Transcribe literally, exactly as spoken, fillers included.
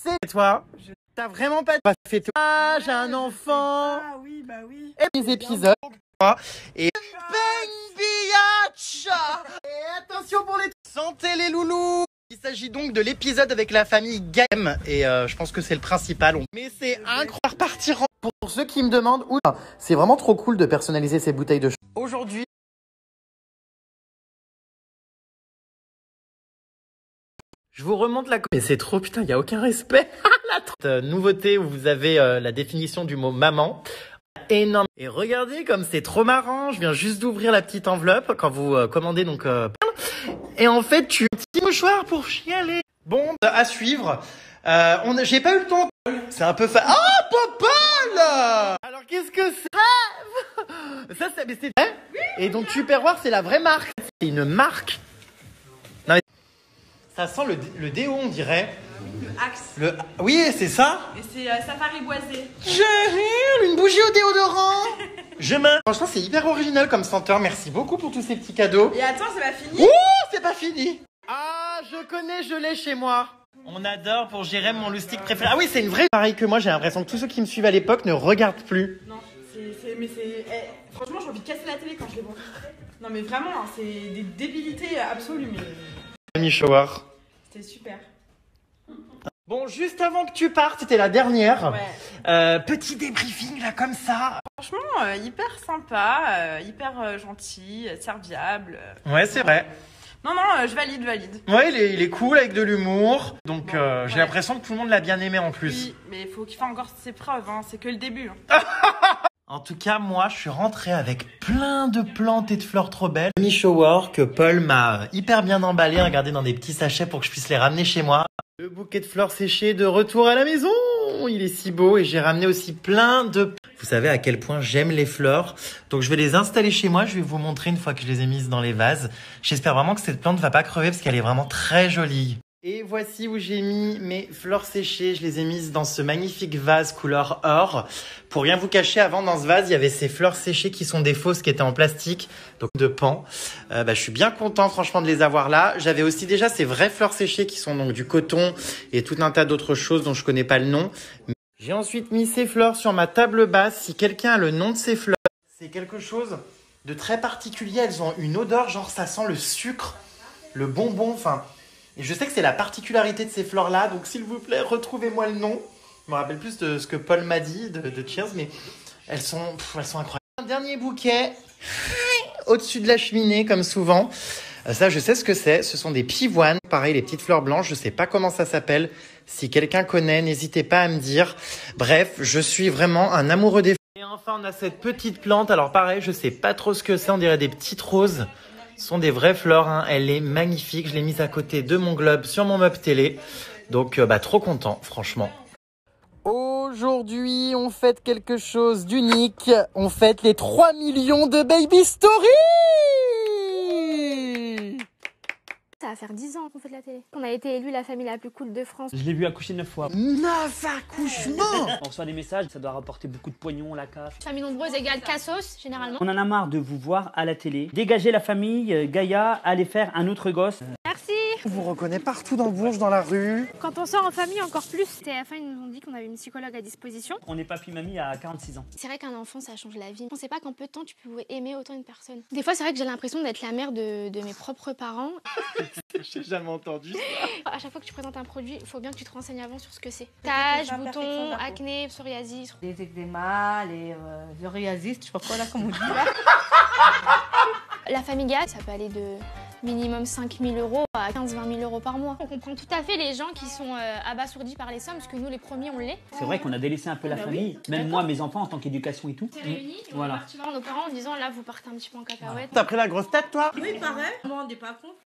c'est toi. Je... T'as vraiment pas fait tout. Ah, j'ai un enfant. Ah oui, bah oui. Et les épisodes. Et bang biatch. Et attention pour les santé les loulous. Il s'agit donc de l'épisode avec la famille Game et euh, je pense que c'est le principal. Mais c'est incroyable partir en... Pour ceux qui me demandent où, c'est vraiment trop cool de personnaliser ces bouteilles de. Aujourd'hui. Je vous remonte la... Mais c'est trop, putain, il n'y a aucun respect. La euh, nouveauté où vous avez euh, la définition du mot maman. Énorme. Et regardez comme c'est trop marrant. Je viens juste d'ouvrir la petite enveloppe quand vous euh, commandez donc... Euh... Et en fait, tu... Petit mouchoir pour chialer. Bon, à suivre. Euh, on a... J'ai pas eu le temps. C'est un peu fa... Ah, Popol. Alors, qu'est-ce que c'est? Ça, c'est... Mais c'est... Et donc, Tupperware, c'est la vraie marque. C'est une marque. Non, mais... Ça sent le, le déo, on dirait. Le Axe. Le... Oui, c'est ça. Et c'est euh, Safari Boisé. Je une bougie au déodorant. Je m'in... Franchement, c'est hyper original comme senteur. Merci beaucoup pour tous ces petits cadeaux. Et attends, c'est pas fini. Ouh, c'est pas fini. Ah, je connais, je l'ai chez moi. On adore pour Jérém mon loustic préféré. Ah oui, c'est une vraie... Pareil que moi, j'ai l'impression que tous ceux qui me suivent à l'époque ne regardent plus. Non, c'est... c'est mais c'est... Eh, franchement, j'ai envie de casser la télé quand je les vois. Non, mais vraiment, hein, c'est des débilités absolues. Mais... Ami Shower. C'était super. Bon, juste avant que tu partes, c'était la dernière. Ouais. Euh, petit débriefing là comme ça. Franchement, euh, hyper sympa, euh, hyper euh, gentil, euh, serviable. Euh, Ouais, c'est vrai. Non, non, euh, je valide, valide. Ouais, il est, il est cool avec de l'humour. Donc, Bon, euh, j'ai ouais. l'impression que tout le monde l'a bien aimé en plus. Oui, mais il faut qu'il fasse encore ses preuves, hein. C'est que le début. Hein. En tout cas, moi, je suis rentré avec plein de plantes et de fleurs trop belles. Mi shower que Paul m'a hyper bien emballé, regardé dans des petits sachets pour que je puisse les ramener chez moi. Le bouquet de fleurs séchées de retour à la maison. Il est si beau et j'ai ramené aussi plein de... Vous savez à quel point j'aime les fleurs. Donc je vais les installer chez moi. Je vais vous montrer une fois que je les ai mises dans les vases. J'espère vraiment que cette plante va pas crever parce qu'elle est vraiment très jolie. Et voici où j'ai mis mes fleurs séchées. Je les ai mises dans ce magnifique vase couleur or. Pour rien vous cacher, avant dans ce vase, il y avait ces fleurs séchées qui sont des fausses qui étaient en plastique, donc de pan. Euh, bah, je suis bien content franchement de les avoir là. J'avais aussi déjà ces vraies fleurs séchées qui sont donc du coton et tout un tas d'autres choses dont je connais pas le nom. J'ai ensuite mis ces fleurs sur ma table basse. Si quelqu'un a le nom de ces fleurs, c'est quelque chose de très particulier. Elles ont une odeur, genre ça sent le sucre, le bonbon, enfin... Et je sais que c'est la particularité de ces fleurs-là, donc s'il vous plaît, retrouvez-moi le nom. Je me rappelle plus de ce que Paul m'a dit de, de Cheers, mais elles sont, pff, elles sont incroyables. Un dernier bouquet, au-dessus de la cheminée, comme souvent. Euh, ça, je sais ce que c'est. Ce sont des pivoines. Pareil, les petites fleurs blanches, je sais pas comment ça s'appelle. Si quelqu'un connaît, n'hésitez pas à me dire. Bref, je suis vraiment un amoureux des fleurs. Et enfin, on a cette petite plante. Alors pareil, je sais pas trop ce que c'est. On dirait des petites roses. Ce sont des vraies fleurs, hein. Elle est magnifique. Je l'ai mise à côté de mon globe sur mon meuble télé. Donc, euh, bah, trop content, franchement. Aujourd'hui, on fête quelque chose d'unique. On fête les trois millions de Baby Story. Ça va faire dix ans qu'on fait de la télé. On a été élus la famille la plus cool de France. Je l'ai vu accoucher neuf fois. Neuf accouchements. On reçoit des messages, ça doit rapporter beaucoup de pognon, la C A F. Famille nombreuse égale cassos, généralement. On en a marre de vous voir à la télé. Dégagez la famille, euh, Gaïa, allez faire un autre gosse. Merci. On vous reconnaît partout dans Bourges, dans la rue. Quand on sort en famille, encore plus. T F un, ils nous ont dit qu'on avait une psychologue à disposition. On est papy-mamie à quarante-six ans. C'est vrai qu'un enfant, ça change la vie. On sait pas qu'en peu de temps, tu pouvais aimer autant une personne. Des fois, c'est vrai que j'ai l'impression d'être la mère de, de mes propres parents. J'ai jamais entendu ça. À chaque fois que tu présentes un produit, il faut bien que tu te renseignes avant sur ce que c'est. Taches, boutons, acné, psoriasis. Les eczémas, les euh, psoriasis, je sais pas quoi là, comme on dit là. La famille Gaïa, ça peut aller de minimum cinq mille euros à quinze à vingt mille euros par mois. On comprend tout à fait les gens qui sont euh, abasourdis par les sommes, parce que nous, les premiers, on l'est. C'est vrai qu'on a délaissé un peu la Bah famille, oui, même moi, mes enfants, en tant qu'éducation et tout. On s'est réunis et on Voilà. est parti voir nos parents en disant là, vous partez un petit peu en cacahuète. T'as pris la grosse tête, toi? Oui, pareil. Moi, on n'est pas con.